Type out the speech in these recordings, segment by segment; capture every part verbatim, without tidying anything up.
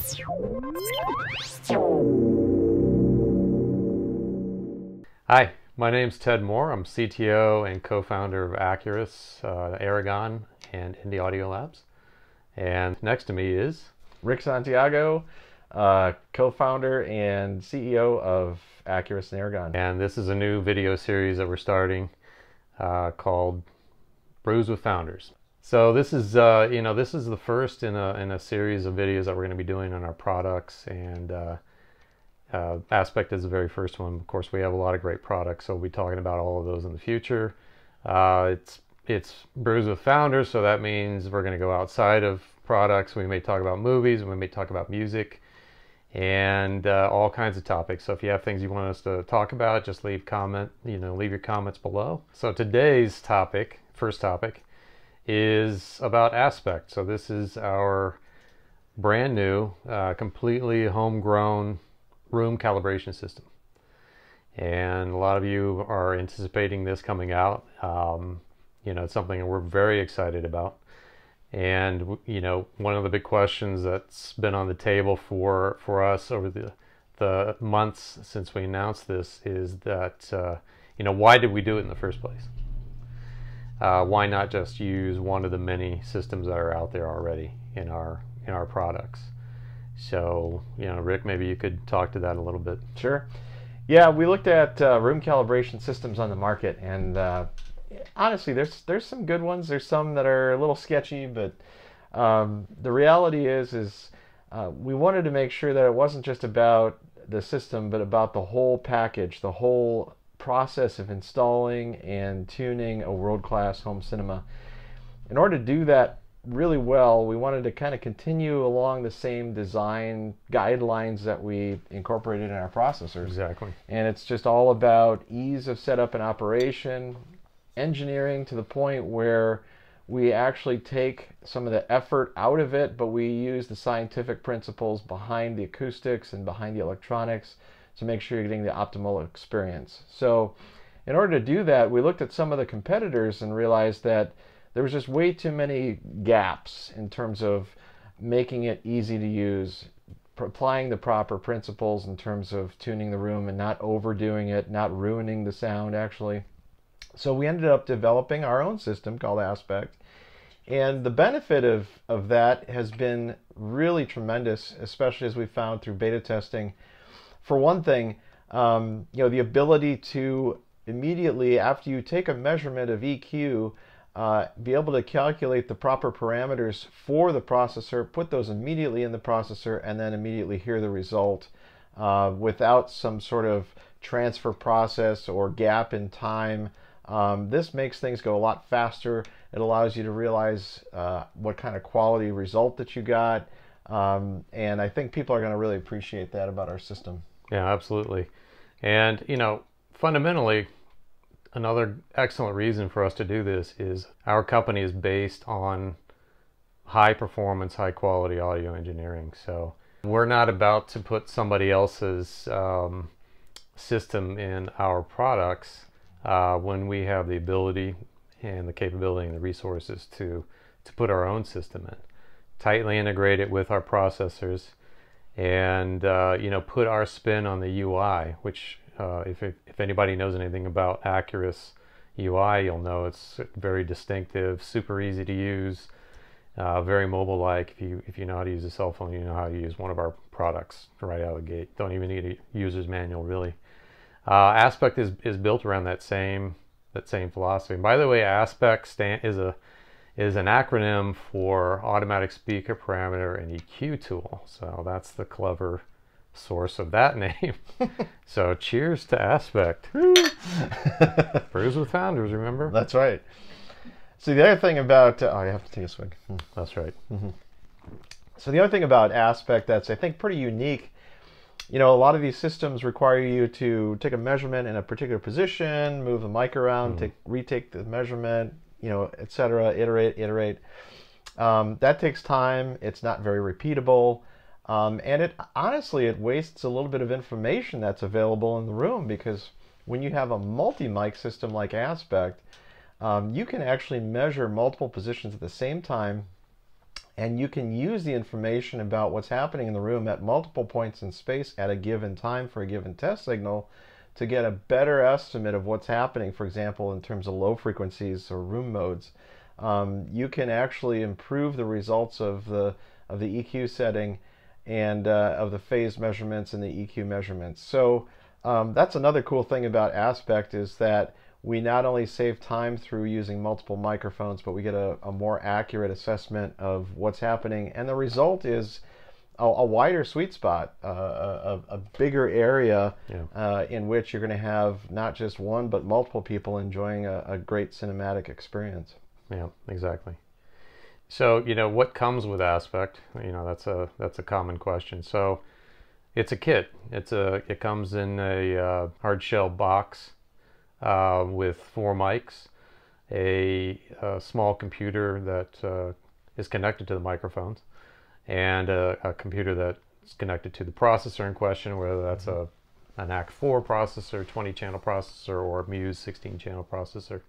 Hi, my name's Ted Moore. I'm C T O and co-founder of Acurus, uh, Aragon, and Indie Audio Labs. And next to me is Rick Santiago, uh, co-founder and C E O of Acurus and Aragon. And this is a new video series that we're starting uh, called Brews with Founders. So this is, uh, you know, this is the first in a, in a series of videos that we're going to be doing on our products, and uh, uh, ASPEQT is the very first one. Of course, we have a lot of great products, so we'll be talking about all of those in the future. Uh, it's it's Brews with Founders, so that means we're going to go outside of products. We may talk about movies, we may talk about music, and uh, all kinds of topics. So if you have things you want us to talk about, just leave comment, you know, leave your comments below. So today's topic, first topic, is about ASPEQT. So this is our brand new, uh, completely homegrown room calibration system. And a lot of you are anticipating this coming out. Um, you know, it's something that we're very excited about. And, you know, one of the big questions that's been on the table for, for us over the, the months since we announced this is that, uh, you know, why did we do it in the first place? Uh, why not just use one of the many systems that are out there already in our in our products? So, you know, Rick, maybe you could talk to that a little bit. Sure. Yeah, we looked at uh, room calibration systems on the market, and uh, honestly, there's there's some good ones. There's some that are a little sketchy, but um, the reality is is uh, we wanted to make sure that it wasn't just about the system, but about the whole package, the whole process of installing and tuning a world-class home cinema. In order to do that really well, we wanted to kind of continue along the same design guidelines that we incorporated in our processors. Exactly. And it's just all about ease of setup and operation, engineering to the point where we actually take some of the effort out of it, but we use the scientific principles behind the acoustics and behind the electronics to make sure you're getting the optimal experience. So in order to do that, we looked at some of the competitors and realized that there was just way too many gaps in terms of making it easy to use, applying the proper principles in terms of tuning the room and not overdoing it, not ruining the sound actually. So we ended up developing our own system called ASPEQT. And the benefit of, of that has been really tremendous, especially as we found through beta testing. For one thing, um, you know, the ability to immediately, after you take a measurement of E Q, uh, be able to calculate the proper parameters for the processor, put those immediately in the processor, and then immediately hear the result uh, without some sort of transfer process or gap in time. Um, this makes things go a lot faster. It allows you to realize uh, what kind of quality result that you got. Um, and I think people are going to really appreciate that about our system. Yeah, absolutely. And, you know, fundamentally, another excellent reason for us to do this is our company is based on high performance, high quality audio engineering. So we're not about to put somebody else's um, system in our products uh, when we have the ability and the capability and the resources to, to put our own system in. Tightly integrate it with our processors, and uh, you know, put our spin on the U I, which uh, if, if anybody knows anything about Acurus U I, you'll know it's very distinctive, super easy to use, uh, very mobile-like. If you if you know how to use a cell phone, you know how to use one of our products right out of the gate. Don't even need a user's manual, really. Uh, ASPEQT is, is built around that same that same philosophy. And by the way, ASPEQT stand, is a is an acronym for Automatic Speaker Parameter and E Q Tool. So that's the clever source of that name. So cheers to ASPEQT. Brews with Founders, remember? That's right. So the other thing about, uh, oh, you have to take a swig. Hmm. That's right. Mm-hmm. So the other thing about ASPEQT that's, I think, pretty unique, you know, a lot of these systems require you to take a measurement in a particular position, move the mic around, mm-hmm. take, retake the measurement, you know, et cetera, iterate, iterate. Um, that takes time. It's not very repeatable. Um, and it honestly, it wastes a little bit of information that's available in the room, because when you have a multi-mic system like ASPEQT, um, you can actually measure multiple positions at the same time And you can use the information about what's happening in the room at multiple points in space at a given time for a given test signal to get a better estimate of what's happening, for example, in terms of low frequencies or room modes. Um, you can actually improve the results of the, of the E Q setting and uh, of the phase measurements and the E Q measurements. So um, that's another cool thing about ASPEQT, is that we not only save time through using multiple microphones, but we get a, a more accurate assessment of what's happening. And the result is a, a wider sweet spot, uh, a, a bigger area yeah. uh, in which you're going to have not just one, but multiple people enjoying a, a great cinematic experience. Yeah, exactly. So, you know, what comes with ASPEQT? You know, that's a that's a common question. So it's a kit. It's a it comes in a uh, hard shell box. Uh, with four mics, a, a small computer that uh, is connected to the microphones, and a, a computer that's connected to the processor in question, whether that's mm-hmm. a an A C four processor, twenty channel processor, or a MUSE sixteen channel processor.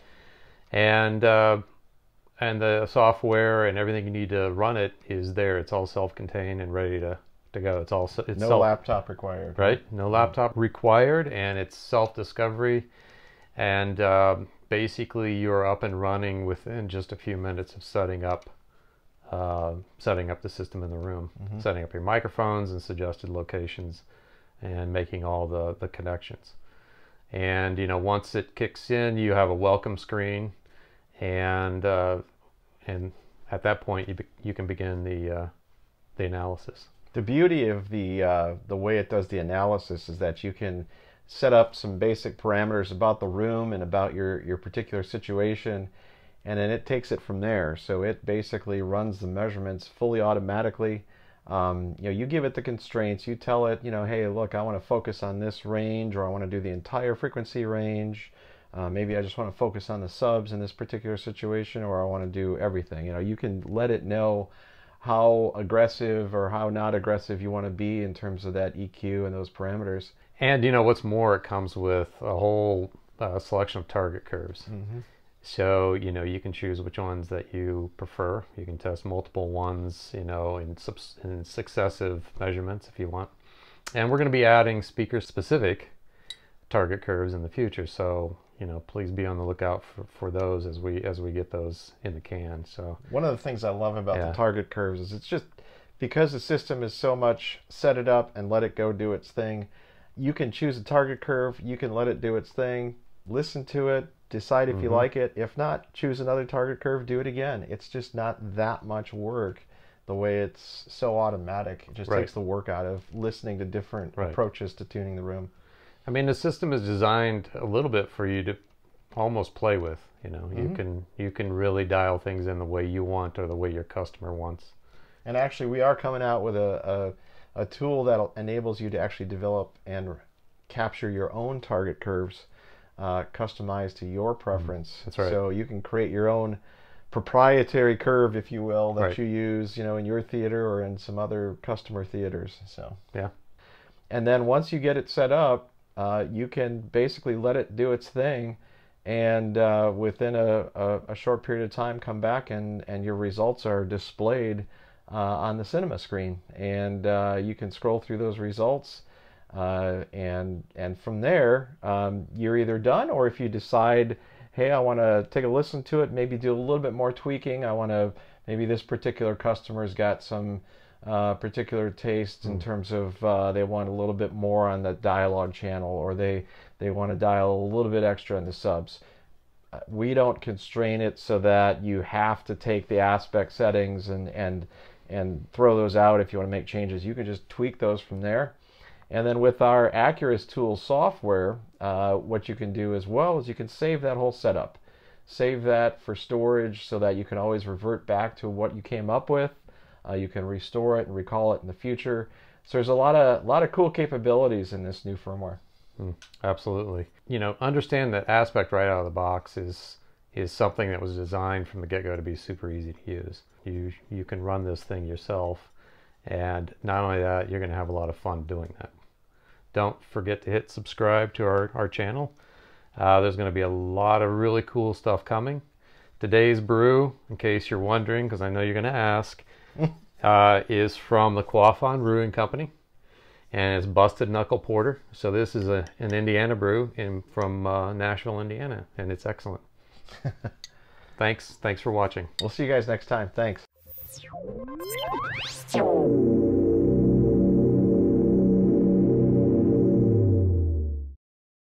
And uh, and the software and everything you need to run it is there. It's all self-contained and ready to, to go. It's all it's no self, laptop required. Right? No laptop required, and it's self-discovery. And uh, basically, you're up and running within just a few minutes of setting up, uh, setting up the system in the room, mm-hmm. setting up your microphones and suggested locations, and making all the the connections. And you know, once it kicks in, you have a welcome screen, and uh, and at that point, you be, you can begin the uh, the analysis. The beauty of the uh, the way it does the analysis is that you can set up some basic parameters about the room and about your, your particular situation, and then it takes it from there. So it basically runs the measurements fully automatically. Um, you know, you give it the constraints, you tell it, you know, hey, look, I want to focus on this range, or I want to do the entire frequency range. Uh, maybe I just want to focus on the subs in this particular situation, or I want to do everything. You know, you can let it know how aggressive or how not aggressive you want to be in terms of that E Q and those parameters. And you know what's more, it comes with a whole uh, selection of target curves. Mm-hmm. So you know you can choose which ones that you prefer. You can test multiple ones, you know, in, subs in successive measurements if you want. And we're going to be adding speaker-specific target curves in the future. So you know, please be on the lookout for, for those as we as we get those in the can. So one of the things I love about yeah. the target curves is it's just because the system is so much set it up and let it go do its thing. You can choose a target curve, you can let it do its thing, listen to it, decide if mm-hmm. you like it. If not, choose another target curve, do it again. It's just not that much work the way it's so automatic. It just right. takes the work out of listening to different right. approaches to tuning the room. I mean, the system is designed a little bit for you to almost play with. You know, mm-hmm. you can you can really dial things in the way you want or the way your customer wants. And actually, we are coming out with a, a a tool that enables you to actually develop and capture your own target curves, uh, customized to your preference. That's right. So you can create your own proprietary curve, if you will, that right. you use, you know, in your theater or in some other customer theaters. So yeah. And then once you get it set up, uh, you can basically let it do its thing, and uh, within a, a, a short period of time, come back and and your results are displayed Uh, on the cinema screen, and uh, you can scroll through those results, uh, and and from there um, you're either done, or if you decide, hey, I want to take a listen to it, maybe do a little bit more tweaking. I want to maybe this particular customer's got some uh, particular tastes in terms of uh, they want a little bit more on the dialogue channel, or they they want to dial a little bit extra in the subs. We don't constrain it so that you have to take the ASPEQT settings and and and throw those out if you want to make changes. You can just tweak those from there. And then with our Acurus tool software, uh, what you can do as well is you can save that whole setup. Save that for storage so that you can always revert back to what you came up with. Uh, you can restore it and recall it in the future. So there's a lot of lot of cool capabilities in this new firmware. Mm, absolutely. You know, understand that ASPEQT right out of the box is is something that was designed from the get-go to be super easy to use. You you can run this thing yourself, and not only that, you're going to have a lot of fun doing that. Don't forget to hit subscribe to our, our channel. Uh, there's going to be a lot of really cool stuff coming. Today's brew, in case you're wondering, because I know you're going to ask, uh, is from the Quaffon Brewing Company, and it's Busted Knuckle Porter. So this is a, an Indiana brew in, from uh, Nashville, Indiana, and it's excellent. Thanks. Thanks for watching. We'll see you guys next time. Thanks.